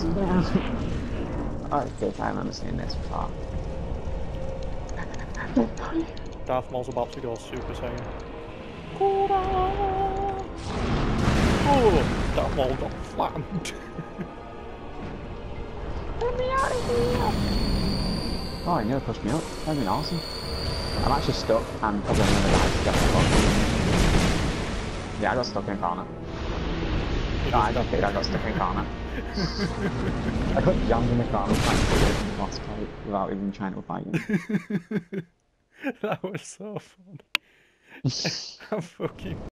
Something out. Oh, okay, I remember seeing this before. Darth Maul's about to go Super Saiyan. Oh, Darth Maul got flattened. Get me out of here! Oh, he nearly pushed me up. That'd been awesome. I'm actually stuck and probably another guy to get my body. Yeah, I got stuck in corner. No, I don't think I got stuck in corner. I got jammed in the corner trying to get the boss fight without even trying to fight him. That was so fun. I'm fucking